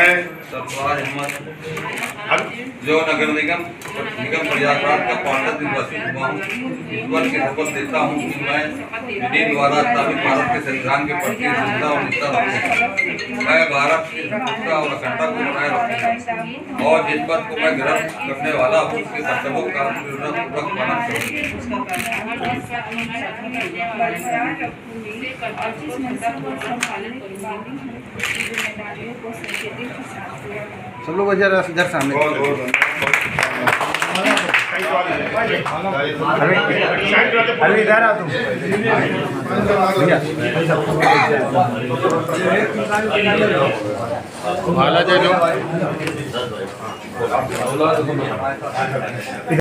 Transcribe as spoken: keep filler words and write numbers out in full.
मैं सरफराज अहमद जो नगर निगम निगम प्रयागराज का पार्षद निर्वाचित हुआ हूँ, ईश्वर की शपथ देता हूँ कि मैं विधि द्वारा स्थापित भारत के संविधान के प्रति श्रद्धा और निष्ठा रखूंगा। मैं भारत की एकता और अखंडता को बनाए रखूंगा और जिस पद को मैं ग्रहण करने वाला हूँ उसके कर्तव्यों का पूर्वक पालन करूंगा। सब लोग इधर इधर सामने अरे इधर आ तुम माला दे दो।